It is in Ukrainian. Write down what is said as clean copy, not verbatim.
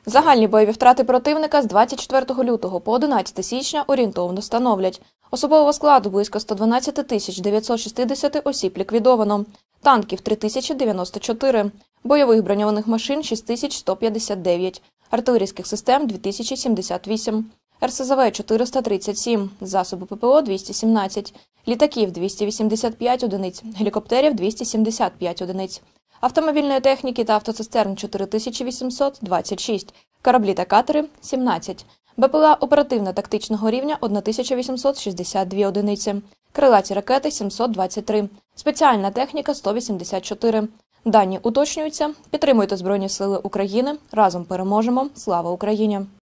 Загальні бойові втрати противника з 24 лютого по 11 січня орієнтовно становлять. Особового складу близько 112 960 осіб ліквідовано, танків – 3094, бойових броньованих машин – 6159, артилерійських систем – 2078, РСЗВ – 437, засоби ППО – 217, літаків – 285 одиниць, гелікоптерів – 275 одиниць, автомобільної техніки та автоцистерн – 4826, кораблі та катери – 17, БПЛА оперативно-тактичного рівня – 1862 одиниці, крилаті ракети – 723, спеціальна техніка – 184. Дані уточнюються. Підтримуйте Збройні Сили України. Разом переможемо. Слава Україні!